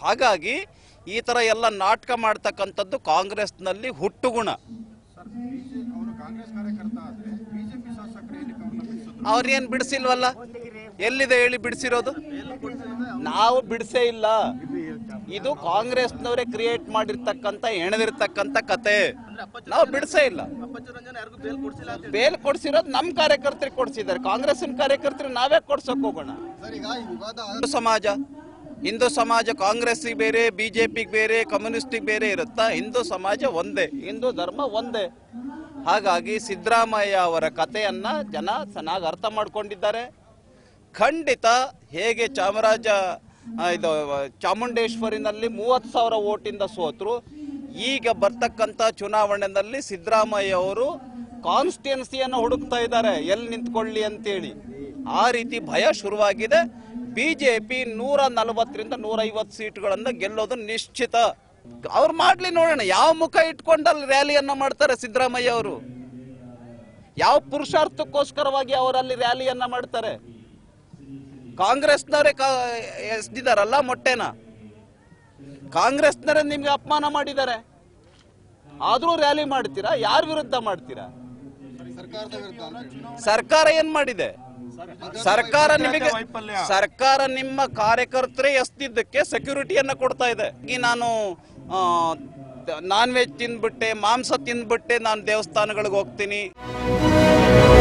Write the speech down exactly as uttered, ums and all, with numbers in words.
ಹಾಗಾಗಿ ಈ ತರ ಎಲ್ಲ ನಾಟಕ ಮಾಡ್ತಕ್ಕಂಥದ್ದು ಕಾಂಗ್ರೆಸ್ನಲ್ಲಿ ಹುಟ್ಟುಗುಣ. ಅವ್ರೇನ್ ಬಿಡಿಸಿಲ್ವಲ್ಲ, ಎಲ್ಲಿದೆ ಹೇಳಿ ಬಿಡಿಸಿರೋದು? ನಾವು ಬಿಡಿಸೇ ಇಲ್ಲ. ಇದು ಕಾಂಗ್ರೆಸ್ನವರೇ ಕ್ರಿಯೇಟ್ ಮಾಡಿರ್ತಕ್ಕಂಥ ಎಣೆದಿರ್ತಕ್ಕಂಥ ಕತೆ. ನಾವು ಬಿಡಿಸೇ ಇಲ್ಲ. ಬೇಲ್ ಕೊಡ್ಸಿರೋದು ನಮ್ಮ ಕಾರ್ಯಕರ್ತರಿಗೆ ಕೊಡ್ಸಿದ್ದಾರೆ. ಕಾಂಗ್ರೆಸ್ಸಿನ ಕಾರ್ಯಕರ್ತರಿಗೆ ನಾವೇ ಕೊಡ್ಸಕ್ ಹೋಗೋಣ? ಹಿಂದೂ ಸಮಾಜ ಹಿಂದೂ ಸಮಾಜ ಕಾಂಗ್ರೆಸ್ಸಿಗೆ ಬೇರೆ, ಬಿಜೆಪಿಗೆ ಬೇರೆ, ಕಮ್ಯುನಿಸ್ಟಿಗೆ ಬೇರೆ ಇರುತ್ತಾ? ಹಿಂದೂ ಸಮಾಜ ಒಂದೇ, ಹಿಂದೂ ಧರ್ಮ ಒಂದೇ. ಹಾಗಾಗಿ ಸಿದ್ದರಾಮಯ್ಯ ಅವರ ಕಥೆಯನ್ನ ಜನ ಚೆನ್ನಾಗಿ ಅರ್ಥ ಮಾಡ್ಕೊಂಡಿದ್ದಾರೆ. ಖಂಡಿತ ಹೇಗೆ ಚಾಮರಾಜ ಇದು ಚಾಮುಂಡೇಶ್ವರಿನಲ್ಲಿ ಮೂವತ್ತು ಸಾವಿರ ಓಟಿಂದ ಸೋತರು, ಈಗ ಬರ್ತಕ್ಕಂಥ ಚುನಾವಣೆಯಲ್ಲಿ ಸಿದ್ದರಾಮಯ್ಯ ಅವರು ಕಾನ್ಸ್ಟಿಟ್ಯೂನ್ಸಿಯನ್ನು ಹುಡುಕ್ತಾ ಇದ್ದಾರೆ, ಎಲ್ಲಿ ನಿಂತ್ಕೊಳ್ಳಿ ಅಂತೇಳಿ. ಆ ರೀತಿ ಭಯ ಶುರುವಾಗಿದೆ. ಬಿಜೆಪಿ ನೂರ ನಲವತ್ತರಿಂದ ನೂರ ಐವತ್ತು ಸೀಟ್ಗಳನ್ನು ಗೆಲ್ಲೋದು ನಿಶ್ಚಿತ. ಅವ್ರು ಮಾಡ್ಲಿ ನೋಡೋಣ. ಯಾವ ಮುಖ ಇಟ್ಕೊಂಡಲ್ಲಿ ರ್ಯಾಲಿಯನ್ನ ಮಾಡ್ತಾರೆ ಸಿದ್ದರಾಮಯ್ಯ ಅವರು? ಯಾವ ಪುರುಷಾರ್ಥಕ್ಕೋಸ್ಕರವಾಗಿ ಅವರಲ್ಲಿ ರ್ಯಾಲಿಯನ್ನ ಮಾಡ್ತಾರೆ? ಕಾಂಗ್ರೆಸ್ನವರೇ ಎಸ್ದಿದಾರಲ್ಲ ಮೊಟ್ಟೆನ. ಕಾಂಗ್ರೆಸ್ನವರೇ ನಿಮ್ಗೆ ಅಪಮಾನ ಮಾಡಿದ್ದಾರೆ, ಆದ್ರೂ ರ್ಯಾಲಿ ಮಾಡ್ತೀರಾ? ಯಾರ ವಿರುದ್ಧ ಮಾಡ್ತೀರಾ? ಸರ್ಕಾರ ಏನ್ ಮಾಡಿದೆ? ಸರ್ಕಾರ ನಿಮಗೆ ಸರ್ಕಾರ ನಿಮ್ಮ ಕಾರ್ಯಕರ್ತರೇ ಎಸ್ತಿದ್ದಕ್ಕೆ ಸೆಕ್ಯೂರಿಟಿಯನ್ನ ಕೊಡ್ತಾ ಇದೆ. ಈ ನಾನು ನಾನ್ ವೆಜ್ ತಿಂದ್ಬಿಟ್ಟೆ, ಮಾಂಸ ತಿಂದ್ಬಿಟ್ಟೆ ನಾನು ದೇವಸ್ಥಾನಗಳಿಗೆ ಹೋಗ್ತೀನಿ.